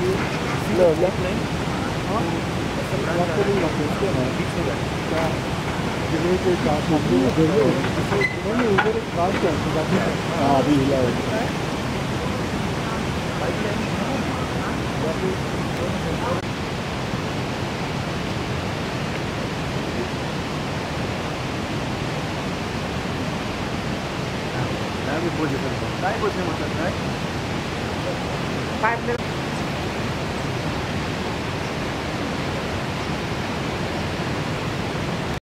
लो लो हाँ आपको नहीं लगता है क्या जिले के साथ मंदिर में देखो नहीं उधर एक कार चलता है हाँ अभी हिला है मैं भी पूछ सकता हूँ, नहीं पूछने मतलब है 5 मिनट